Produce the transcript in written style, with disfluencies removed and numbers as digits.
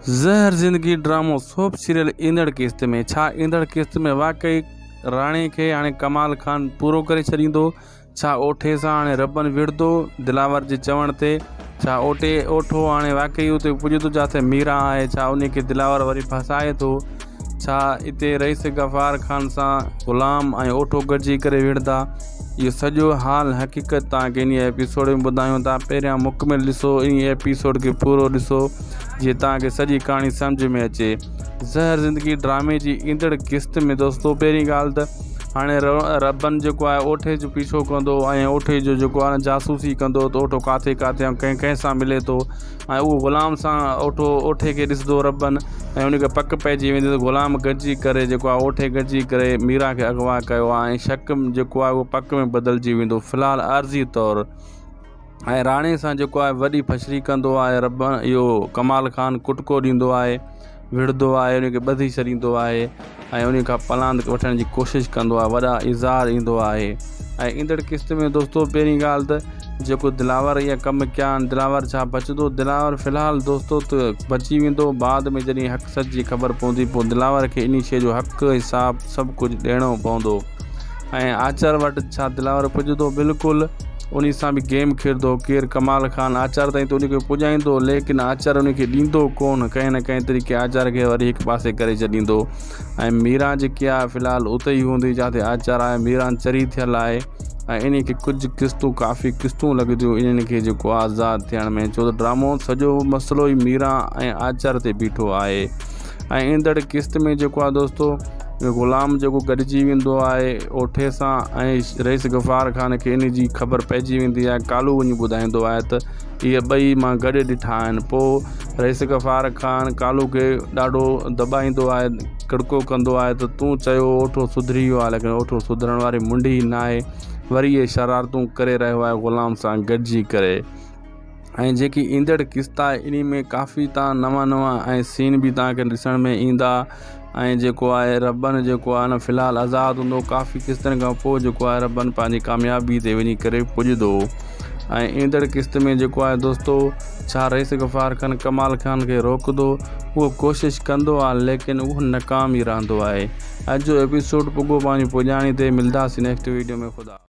ज़हर ज़िंदगी ड्रामो soap serial ईंदड़ किस्त में छा ईंदड़ किस्त में वाकई राणे खे हाणे कमाल खान पूरो करे छॾींदो। छा ओठे सां हाणे रबन विढ़ंदो दिलावर जे चवण ते। छा ओठो हाणे वाकई उते पुॼंदो जिथे मीरा आहे। छा उन खे दिलावर वरी फसाए थो। छा इते रईस गफ़ार खान सां ग़ुलाम ऐं ओठो गॾिजी करे विढ़ंदा। इहो सॼो हाल हक़ीक़त तव्हांखे इन एपिसोड में ॿुधायूं था। पहिरियां मुकमिल ॾिसो इन एपिसोड खे पूरो ॾिसो जीअं तव्हांखे सॼी कहाणी सम्झ में अचे। ज़हर ज़िंदगी ड्रामे जी ईंदड़ किस्त में दोस्तो पहिरीं ॻाल्हि त हाणे रबन जेको आहे ओठे जो पीछो कंदो ऐं ओठे जो जेको आहे जासूसी कंदो त ओठो किथे किथे कंहिं सां मिले थो ऐं उहो ग़ुलाम सां ओठे खे ॾिसंदो रबन ऐं उनखे पक पइजी वेंदी त ग़ुलाम गॾिजी करे जेको आहे ओठे गॾिजी करे मीरा खे अगवा कयो आहे ऐं शक जेको आहे उहो पक में बदिलजी वेंदो फ़िलहाल आर्ज़ी तौरु। ऐं राणे सां जेको आहे वॾी फछड़ी कंदो आहे रबन इहो कमाल खान कुटको ॾींदो आहे विढ़ंदो आहे उनखे ॿधी छॾींदो आहे ऐं उन खां पलांद वठण जी कोशिशि कंदो आहे। वॾा इज़ार ईंदो आहे। ऐं ईंदड़ किस्त में दोस्तो पहिरीं ॻाल्हि त जेको दिलावर इहा कमु कया आहिनि दिलावर छा बचंदो। दिलावर फ़िलहाल दोस्तो त बची वेंदो। बाद में जॾहिं हक़ सच जी ख़बर पवंदी पोइ दिलावर खे इन शइ जो हक़ हिसाब सभु कुझु ॾियणो पवंदो। ऐं आचार वटि छा दिलावर पुॼंदो बिल्कुलु उन सां बि गेम खेॾंदो। केरु कमाल खान आचार ताईं त उनखे पुॼाईंदो लेकिन आचार उनखे ॾींदो कोन। कंहिं न कंहिं तरीक़े आचार खे वरी हिकु पासे करे छॾींदो। ऐं मीरा जेकी आहे फ़िलहाल उते ई हूंदी जिते आचार आहे। मीरा चरी थियल आहे ऐं इन खे कुझु किस्तूं काफ़ी किस्तूं लॻंदियूं इन्हनि खे जेको आज़ादु थियण में। छो त ड्रामो सॼो मसइलो ई मीरा ऐं आचार ते बीठो आहे। ऐं ईंदड़ किस्त में जेको आहे दोस्तो ग़ुलाम जेको गॾिजी वेंदो आहे ओठे सां ऐं रईस गफ़ार खान खे इन जी ख़बर पइजी वेंदी आहे। कालू वञी ॿुधाईंदो आहे त इहे ॿई मां गॾु ॾिठा आहिनि। पोइ रईस गफ़ार खान कालू खे ॾाढो दॿाईंदो आहे किड़को कंदो आहे त तूं चयो ओठो सुधरी वियो आहे लेकिन ओठो सुधरण वारी मुंडी न आहे। वरी इहे शरारतूं करे रहियो आहे ग़ुलाम सां गॾिजी करे। ऐं जेकी ईंदड़ किस्त आहे इन में काफ़ी नवां ऐं सीन बि तव्हांखे ॾिसण में ईंदा। ऐं जेको आहे रबन जेको आहे न फ़िलहाल आज़ादु हूंदो। काफ़ी किस्तनि खां पोइ जेको आहे रबन पंहिंजी कामयाबी ते वञी करे पुॼंदो। ऐं ईंदड़ किस्त में जेको आहे दोस्तो छा रईस गफ़ार खान कमाल खान खे रोकंदो। उहो कोशिशि कंदो आहे लेकिन उहो नाकाम ई रहंदो आहे। अॼु जो एपिसोड पुॻो पंहिंजी पुॼाणी ते मिलंदासीं नेक्स्ट वीडियो में। ख़ुदा।